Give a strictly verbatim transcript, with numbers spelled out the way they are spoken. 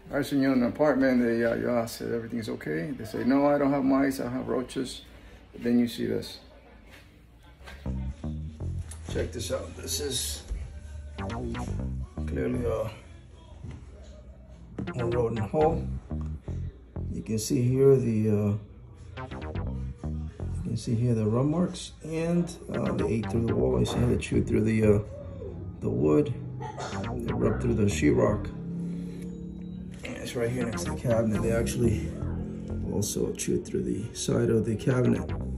I seen you in an apartment, they, uh, you ask if everything's okay. They say, no, I don't have mice, I don't have roaches. But then you see this. Check this out. This is clearly a, a rodent hole. You can see here the uh, you can see here the run marks, and uh, they ate through the wall. You see how they chewed through the uh, the wood. They rubbed through the sheetrock. And it's right here next to the cabinet. They actually also chewed through the side of the cabinet.